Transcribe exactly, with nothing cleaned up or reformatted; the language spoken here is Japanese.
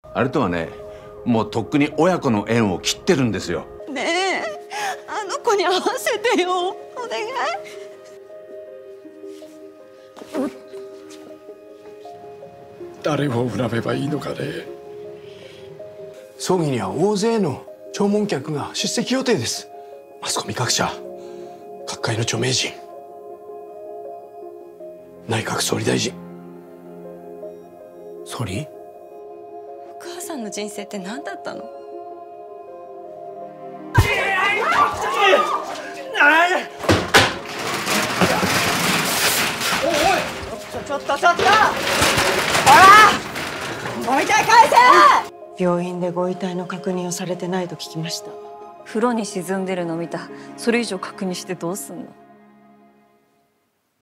あれとはね、もうとっくに親子の縁を切ってるんですよ。 ねえ、あの子に会わせてよ、お願い。 誰を恨めばいいのかね。葬儀には大勢の弔問客が出席予定です。マスコミ各社、各界の著名人、内閣総理大臣。総理？ お母さんの人生って何だったの？ちょっとちょっとちょっと！ほら！ご遺体返せ！病院でご遺体の確認をされてないと聞きました。 風呂に沈んでるの見た。それ以上確認してどうすんの？